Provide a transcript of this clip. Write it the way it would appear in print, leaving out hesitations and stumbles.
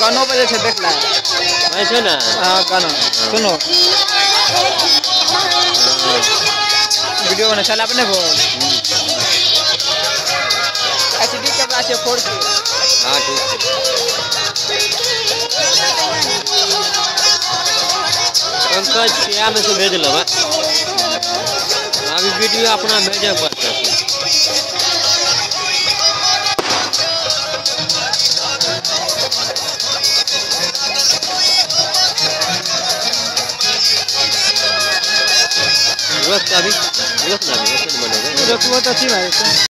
गानों बजे से देख ला ऐसे ना। हाँ गाना सुनो वीडियो बना चला अपने को HD कैमरा से 4K। हाँ ठीक है। पंकज क्या में से भेज लो अभी वीडियो अपना भेजे पड़ता है। रोक का भी रोक ना भी रोक बनेगा। रोक बहुत अच्छी बात है।